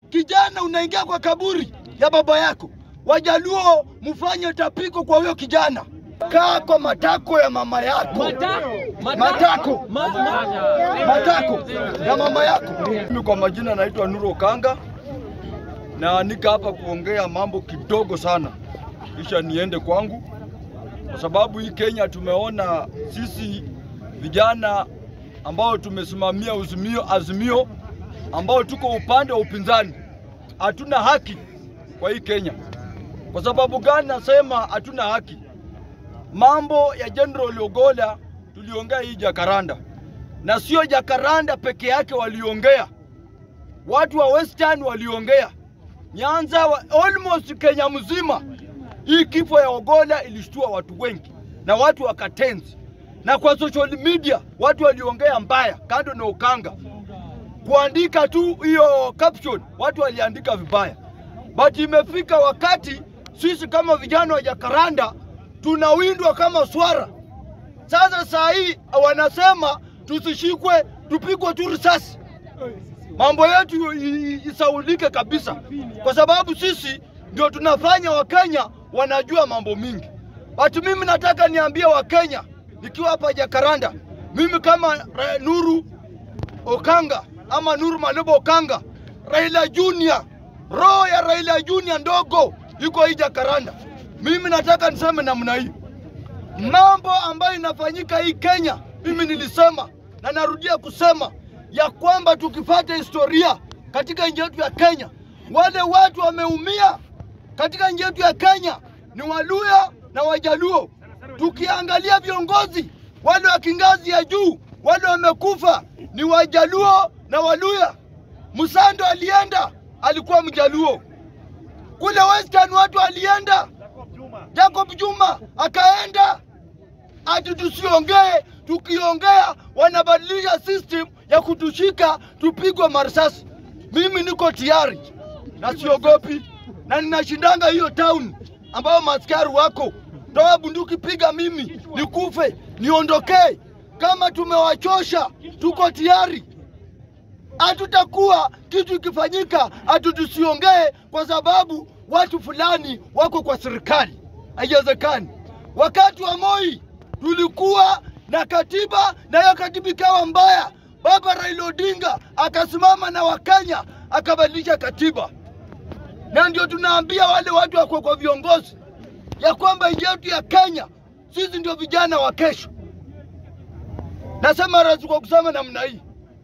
kijana unaingia kwa kaburi ya baba yako. Wajaluo mfanye tapiko kwa huyo kijana. Kaa kwa matako ya mama yako. Matako ya mama yako. Mimi kwa majina naitwa Nuru Okanga na nika hapa kuongea mambo kidogo sana kisha niende kwangu, kwa sababu hii Kenya tumeona sisi vijana ambao tumesimamia azimio ambao tuko upande wa upinzani hatuna haki kwa hii Kenya. Kwa sababu gani nasema hatuna haki? Mambo ya General Ogolla tuliongea hii Jacaranda, na sio Jacaranda peke yake waliongea, watu wa Western waliongea, Nyanza almost Kenya mzima. Hii kifo ya Ogolla ilishtua watu wengi na watu wakatenzi, na kwa social media watu waliongea mbaya. Kando na Okanga kuandika tu hiyo caption, watu waliandika vibaya. But imefika wakati sisi kama vijana wa Jacaranda tunawindwa kama swara. Sasa saa hii wanasema tusishikwe, tupigwe tu risasi, mambo yetu isaulike kabisa, kwa sababu sisi ndio tunafanya Wakenya wanajua mambo mingi. But mimi nataka niambie Wakenya nikiwa hapa Jacaranda, mimi kama Nuru Okanga ama Nuru Maloba Okanga, Raila Junior, roho ya Raila Junior ndogo yuko hii Jacaranda. Mimi nataka niseme namna hii, mambo ambayo inafanyika hii Kenya, mimi nilisema na narudia kusema ya kwamba tukifuata historia katika nchi yetu ya Kenya, wale watu wameumia katika nchi yetu ya Kenya ni Waluya na Wajaluo. Tukiangalia viongozi wale wa kingazi ya juu, wale wamekufa ni Wajaluo na Waluya. Musando alienda, alikuwa Mjaluo. Kule Western watu alienda, Jacob Juma akaenda. Ati tusiongee, tukiongea wanabadilisha system ya kutushika tupigwe marisasi. Mimi niko tayari na siogopi, na ninashindanga hiyo town ambao maskari wako. Toa bunduki, piga mimi nikufe, niondokee. Kama tumewachosha tuko tayari. Hatutakuwa kitu ikifanyika tusiongee kwa sababu watu fulani wako kwa serikali. Haiwezekani. Wakati wa Moi tulikuwa na katiba, na hiyo katiba ikawa mbaya. Baba Raila Odinga akasimama na Wakenya akabadilisha katiba. Na ndio tunaambia wale watu wako kwa viongozi ya kwamba nchi yetu ya Kenya sisi ndio vijana wa kesho. Nasema razi kwa kusema namna hii,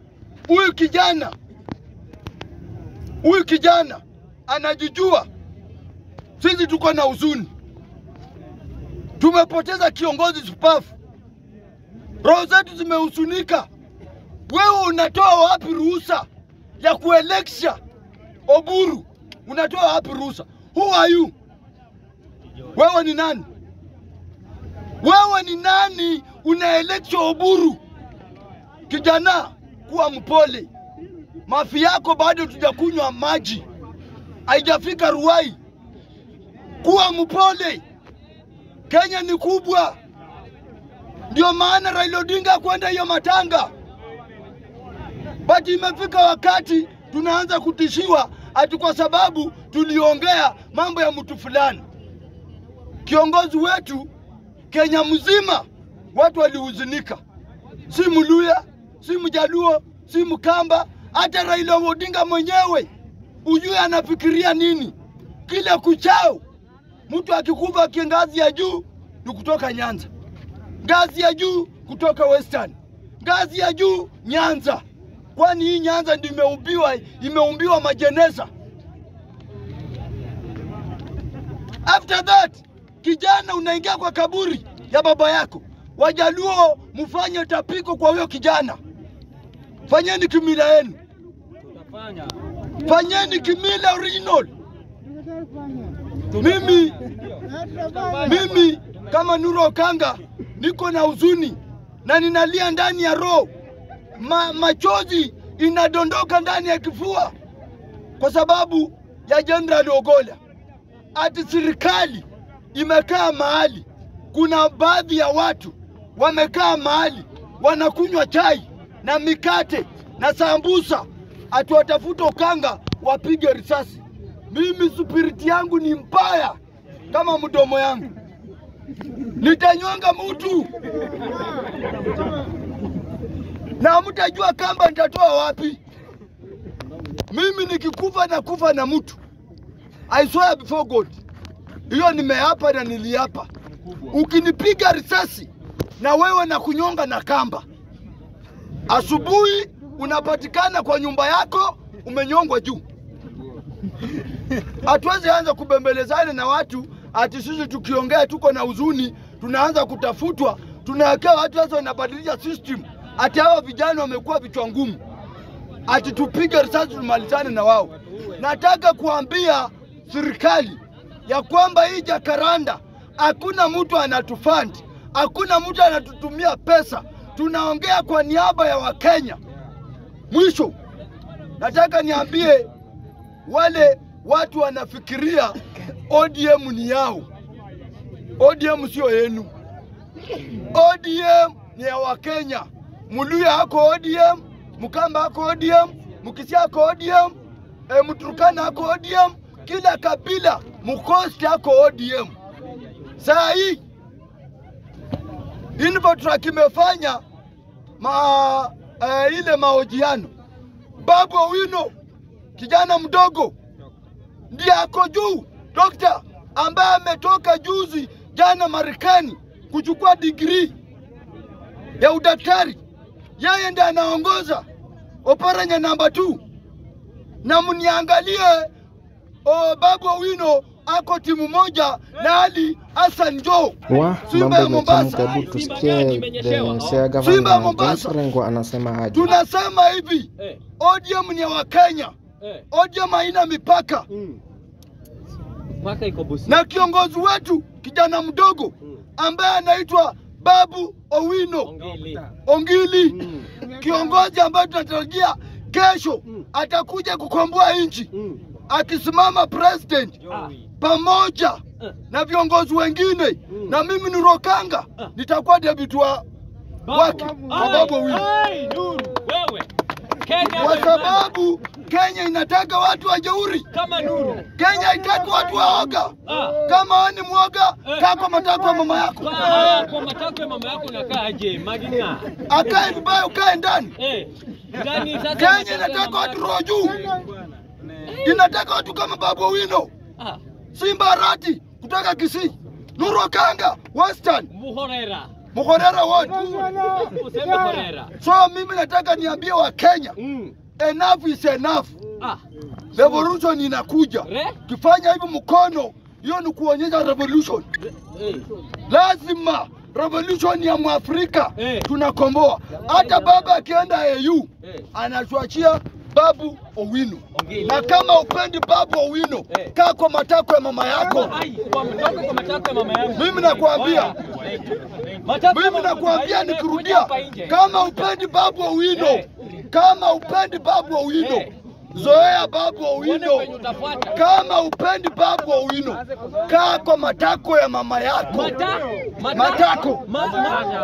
huyu kijana anajijua. Sisi tuko na huzuni, tumepoteza kiongozi shupavu, roho zetu zimehuzunika. Wewe unatoa wapi ruhusa ya kueleksha Oburu? Unatoa wapi ruhusa? Who are you? Wewe ni nani? Wewe ni nani unaeleksha Oburu? Kijana, kuwa mpole. Mafi yako bado tujakunywa maji, haijafika Ruai. Kuwa mpole. Kenya ni kubwa, ndio maana Raila Odinga kwenda hiyo matanga. But imefika wakati tunaanza kutishiwa ati kwa sababu tuliongea mambo ya mtu fulani. Kiongozi wetu Kenya mzima watu walihuzunika, si Mluya, si Mjaluo, si Mkamba, hata Raila Odinga mwenyewe ujue anafikiria nini. Kila kuchao mtu akikufa ngazi ya juu ni kutoka Nyanza, ngazi ya juu kutoka Western, ngazi ya juu Nyanza. Kwani hii Nyanza ndio imeumbiwa majeneza. After that, kijana unaingia kwa kaburi ya baba yako. Wajaluo mfanye tapiko kwa huyo kijana. Fanyeni kimila yenu. Fanyeni kimila original. Mimi kama Nuru Okanga niko na huzuni na ninalia ndani ya roho. Machozi inadondoka ndani ya kifua kwa sababu ya General Ogolla. Ati serikali imekaa mahali, kuna baadhi ya watu wamekaa mahali wanakunywa chai na mikate na sambusa, ati watafuta Okanga wapige risasi. Mimi spiriti yangu ni mbaya kama mdomo yangu. Nitanyonga mtu. Na mtajua kamba nitatoa wapi. Mimi nikikufa na kufa na mtu. I swear before God. Hiyo nimeapa na niliapa. Ukinipiga risasi na wewe na kunyonga na kamba, asubuhi unapatikana kwa nyumba yako umenyongwa juu. Hatuwezi anza kubembelezana na watu ati sisi tukiongea tuko na huzuni tunaanza kutafutwa, tunawekea watu sasa wanabadilisha system. Ati hao vijana wamekuwa vichwa ngumu. Ati tupige risasi tumalizane na wao. Nataka kuambia serikali ya kwamba hii Jacaranda hakuna mtu anatufund, hakuna mtu anatutumia pesa. Tunaongea kwa niaba ya Wakenya. Mwisho, nataka niambie wale watu wanafikiria ODM ni yao. ODM sio yenu. ODM ni ya Wakenya. Muluya hako ODM, Mkamba hako ODM, Mkisia hako ODM, Mturkana hako ODM, kila kabila Mkosti hako ODM. Saa hii Infotrack imefanya ile mahojiano. Babu Owino kijana mdogo ndiye ako juu, dokta ambaye ametoka juzi jana Marekani kuchukua degree ya udaktari. Yeye ndiye anaongoza Oparanya namba 2. Na mniangalie Babu Owino ako timu moja na Ali Hassan Joho. Simba ya Mombasa. Simba ya Mombasa. Anasema aje? Tunasema hivi, ODM ni wa Kenya. ODM haina mipaka. Na kiongozi wetu kijana mdogo ambaye anaitwa Babu Owino Ongili, kiongozi ambaye tunatarajia kesho atakuja kukomboa nchi, akisimama president pamoja na viongozi wengine. Na mimi Nuro Kanga nitakuwa deputy wake Babu Owino. Kwa sababu Kenya inataka watu wajeuri kama Nuru. Kenya haitaki watu waoga. Kama wewe ni mwoga, kaa kwa matako ya mama yako. Kwa matako ya mama yako unakaa aje? Magina. Akae vibaya ukae ndani. Ndani sasa. Kenya inataka watu roho juu. Inataka watu kama Babu Owino. Simba Arati kutoka Kisii. Nuro Kanga Western. Muhorera wote. So mimi nataka niambie wa Kenya, enough is enough. Revolution inakuja. Kifanya hivi mkono, hiyo ni kuonyesha revolution. Lazima revolution ya Mwafrika tunakomboa. Hata baba akienda AU anatuachia Babu Owino. Na kama upendi Babu Owino, kaa kwa matako ya mama yako. Mimi nakuambia nikirudia, kama upendi Babu Owino, kama upendi Babu Owino, zoea Babu Owino. Kama upendi Babu Owino, kaa kwa matako ya mama yako. Matako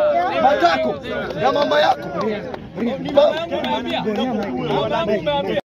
ya mama yako.